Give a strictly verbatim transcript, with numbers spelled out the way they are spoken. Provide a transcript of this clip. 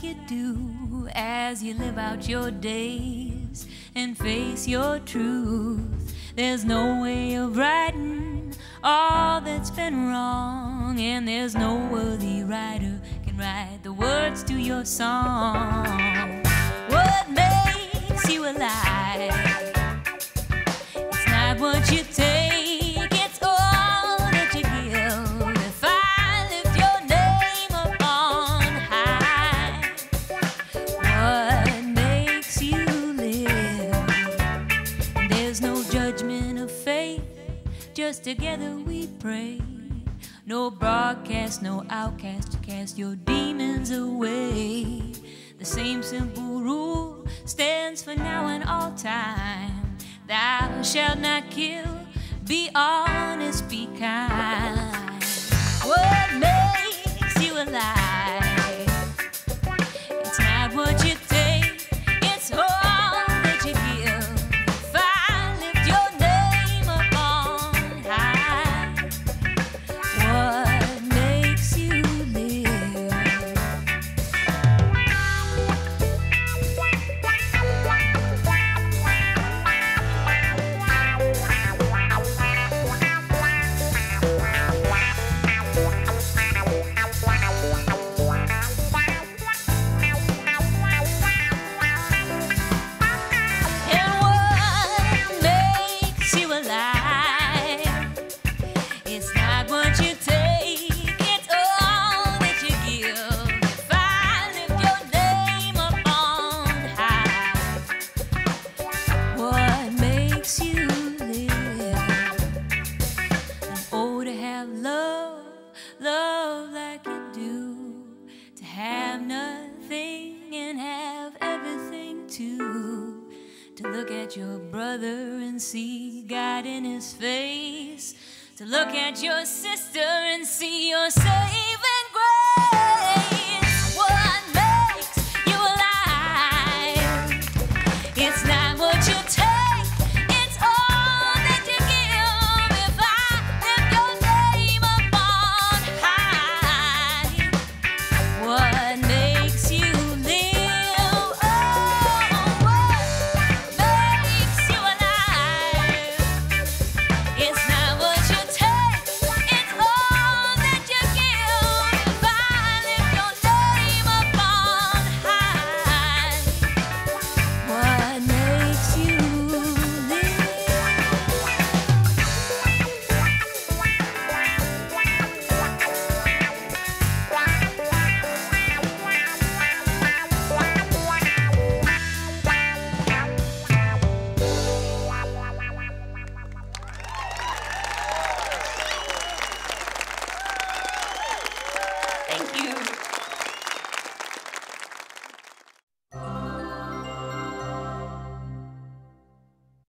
you do as you live out your days and face your truth. There's no way of righting all that's been wrong, and there's no worthy writer can write the words to your song. What makes you alive? It's not what you take, it's all that you give. If I lift your name up on high, what makes you live? There's no judgment of fate, just together we pray. No broadcast, no outcast to cast your demons away. The same simple rule stands for now and all time. Thou shalt not kill, be honest, be kind. What makes you alive? It's not what you take, it's all that you give. If I lift your name up on high, what makes you live? And what makes you alive? It's not what you take, it's all that you give. If I lift your name up on high, what makes you live? And oh, to have love, love like you do, to have nothing and have everything too. To look at your brother and see God in his face. To look at your sister and see your saving